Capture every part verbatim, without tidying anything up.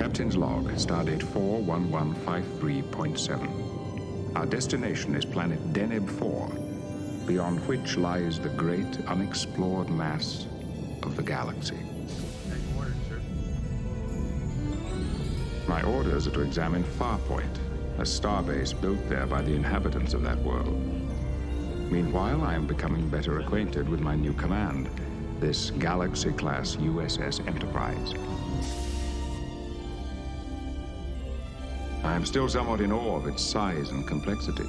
Captain's log, stardate four one one five three point seven. Our destination is planet Deneb four, beyond which lies the great unexplored mass of the galaxy. My orders are to examine Farpoint, a starbase built there by the inhabitants of that world. Meanwhile, I am becoming better acquainted with my new command, this Galaxy-class U S S Enterprise. I am still somewhat in awe of its size and complexity.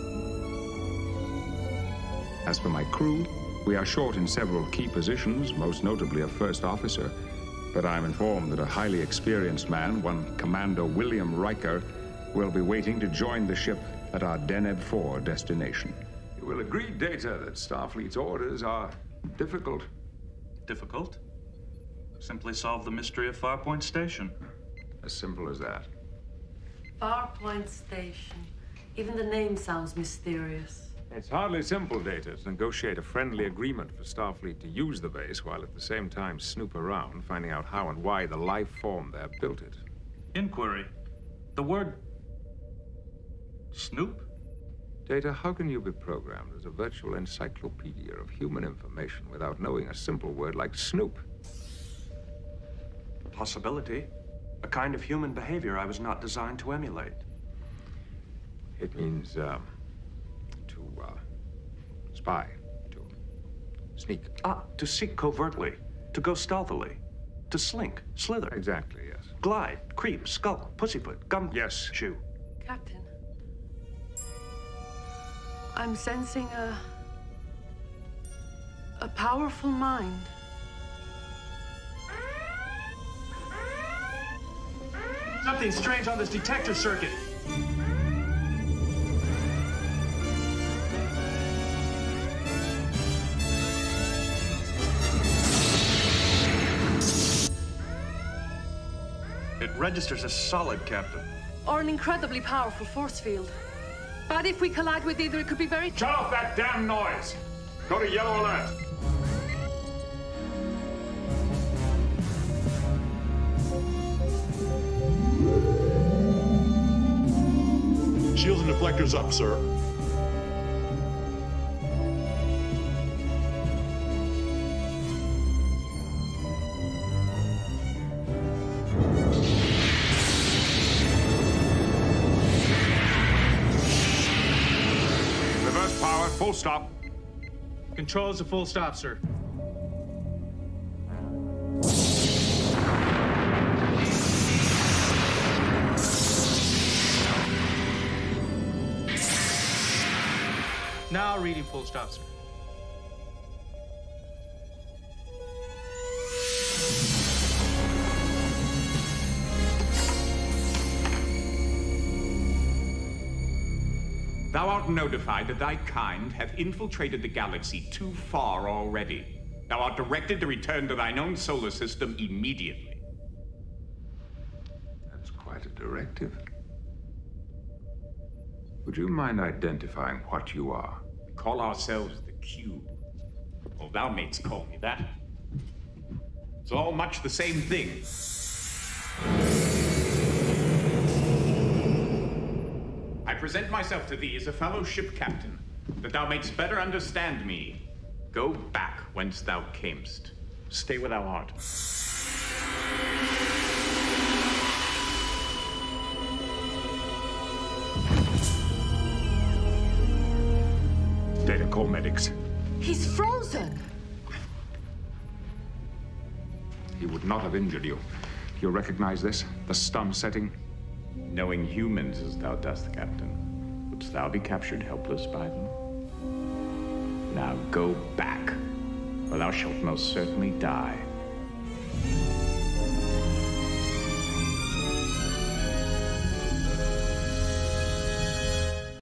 As for my crew, we are short in several key positions, most notably a first officer, but I am informed that a highly experienced man, one Commander William Riker, will be waiting to join the ship at our Deneb four destination. You will agree, Data, that Starfleet's orders are difficult. Difficult? Simply solve the mystery of Farpoint Station. As simple as that. Farpoint Station. Even the name sounds mysterious. It's hardly simple, Data, to negotiate a friendly agreement for Starfleet to use the base while at the same time snoop around, finding out how and why the life form there built it. Inquiry. The word... Snoop? Data, how can you be programmed as a virtual encyclopedia of human information without knowing a simple word like snoop? Possibility. A kind of human behavior I was not designed to emulate. It means, um, to, uh, spy, to sneak. Ah, to seek covertly, to go stealthily, to slink, slither. Exactly, yes. Glide, creep, skulk, pussyfoot, gum... Yes. Shoe. Captain, I'm sensing a... a powerful mind. Something strange on this detector circuit. It registers as solid, Captain. Or an incredibly powerful force field. But if we collide with either, it could be very... Shut off that damn noise! Go to yellow alert! Shields and deflectors up, sir. Reverse power, full stop. Controls a full stop, sir. Now reading full stop, sir. Thou art notified that thy kind hath infiltrated the galaxy too far already. Thou art directed to return to thine own solar system immediately. That's quite a directive. Would you mind identifying what you are? We call ourselves the Cube. Well, thou mayst call me that. It's all much the same thing. I present myself to thee as a fellow ship captain, that thou mayst better understand me. Go back whence thou camest. Stay where thou art. Data, call medics. He's frozen! He would not have injured you. You recognize this? The stun setting? Knowing humans as thou dost, Captain, wouldst thou be captured helpless by them? Now go back, or thou shalt most certainly die.